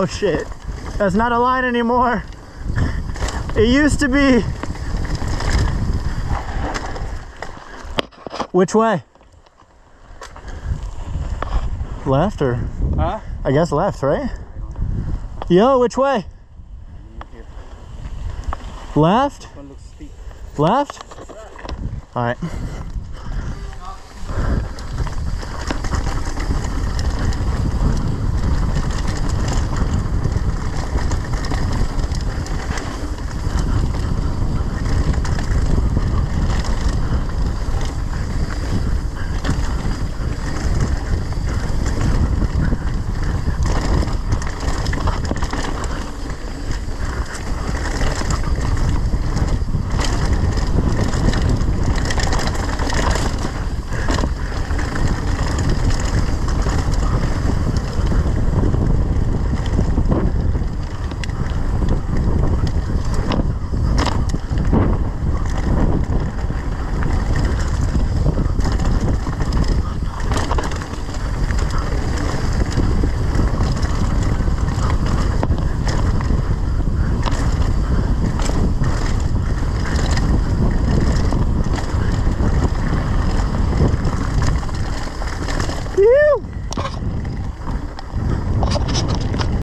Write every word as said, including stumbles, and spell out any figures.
Oh shit. That's not a line anymore. It used to be. Which way? Left or? Huh? I guess left, right? Yo, which way? Here. Left? This one looks steep. Left? All right.